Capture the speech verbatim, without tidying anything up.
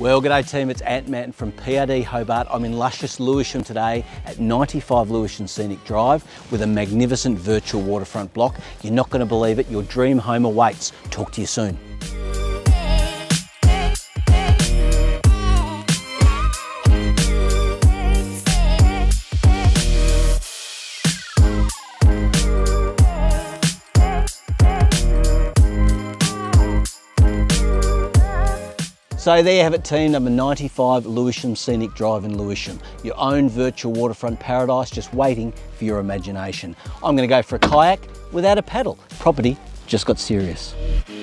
Well, g'day team, it's Ant Manton from P R D Hobart. I'm in luscious Lewisham today at ninety-five Lewisham Scenic Drive with a magnificent virtual waterfront block. You're not going to believe it, your dream home awaits. Talk to you soon. So there you have it team, number ninety-five Lewisham Scenic Drive in Lewisham. Your own virtual waterfront paradise just waiting for your imagination. I'm going to go for a kayak without a paddle. Property just got serious.